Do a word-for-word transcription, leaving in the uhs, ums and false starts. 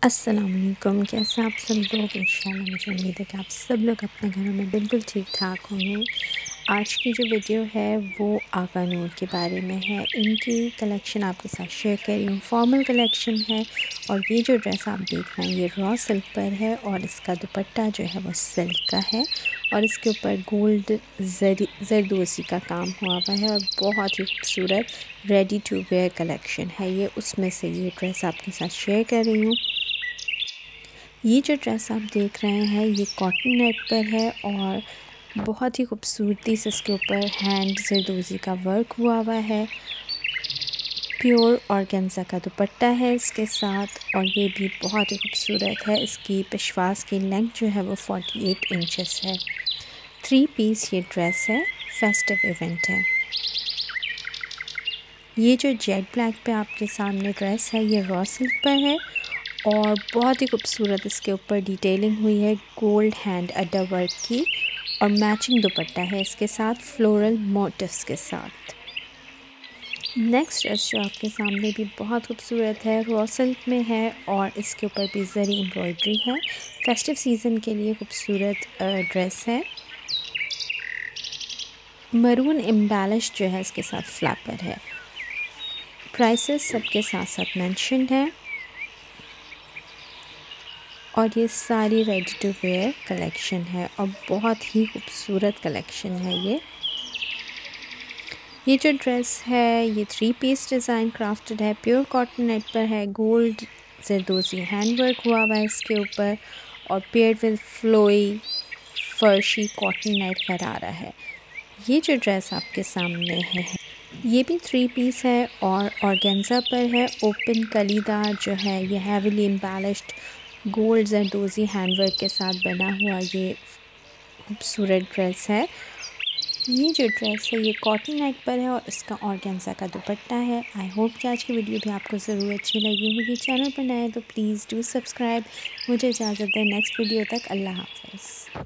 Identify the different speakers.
Speaker 1: अस्सलाम वालेकुम। कैसे आप सब लोग? इंशाल्लाह मुझे उम्मीद है कि आप सब लोग अपने घरों में बिल्कुल ठीक ठाक होंगे। आज की जो वीडियो है वो आगा नूर के बारे में है। इनकी कलेक्शन आपके साथ शेयर कर रही हूँ। फॉर्मल कलेक्शन है और ये जो ड्रेस आप देख रहे हैं ये रॉ सिल्क पर है और इसका दुपट्टा जो है वो सिल्क का है और इसके ऊपर गोल्ड जरी जरदोसी का काम हुआ हुआ है और बहुत ही खूबसूरत रेडी टू वेयर कलेक्शन है ये। उसमें से ये ड्रेस आपके साथ शेयर कर रही हूँ। ये जो ड्रेस आप देख रहे हैं ये कॉटन नेट पर है और बहुत ही खूबसूरती से इसके ऊपर हैंड जरदोज़ी का वर्क हुआ हुआ है। प्योर ऑर्गेन्जा का दुपट्टा है इसके साथ और ये भी बहुत ही खूबसूरत है। इसकी पेशवास की लेंथ जो है वो अड़तालीस इंचेस है। थ्री पीस ये ड्रेस है, फेस्टिव इवेंट है। ये जो जेट ब्लैक पे आपके सामने ड्रेस है ये रॉ सिल्क पर है और बहुत ही खूबसूरत इसके ऊपर डिटेलिंग हुई है गोल्ड हैंड अड्डा वर्क की और मैचिंग दुपट्टा है इसके साथ फ्लोरल मोटिव्स के साथ। नेक्स्ट ड्रेस जो आपके सामने भी बहुत खूबसूरत है, रॉ सिल्क में है और इसके ऊपर भी जरी एम्ब्रॉयडरी है। फेस्टिव सीज़न के लिए खूबसूरत ड्रेस है। मरून एम्बेलिश जो है इसके साथ फ्लैपर है। प्राइसेस सबके साथ साथ मेंशन है और ये सारी रेडी टू वेयर कलेक्शन है और बहुत ही खूबसूरत कलेक्शन है ये। ये जो ड्रेस है ये थ्री पीस डिज़ाइन क्राफ्टेड है, प्योर कॉटन नेट पर है, गोल्ड जरदोज़ी हैंड वर्क हुआ हुआ है इसके ऊपर और पेयर्ड विद फ्लोई फर्शी कॉटन नेट गरारा है। ये जो ड्रेस आपके सामने है ये भी थ्री पीस है और ऑर्गेन्जा पर है। ओपन कलीदार जो है ये हैवीली एम्बेलिश्ड गोल्ड जरदोज़ी हैंडवर्क के साथ बना हुआ ये खूबसूरत ड्रेस है। ये जो ड्रेस है ये कॉटन नेट पर है और इसका ऑर्गेन्जा का दुपट्टा है। आई होप कि आज की वीडियो भी आपको ज़रूर अच्छी लगी होगी। चैनल पर नए तो प्लीज़ डू सब्सक्राइब। मुझे इजाज़त दें नेक्स्ट वीडियो तक। अल्लाह हाफ़िज़।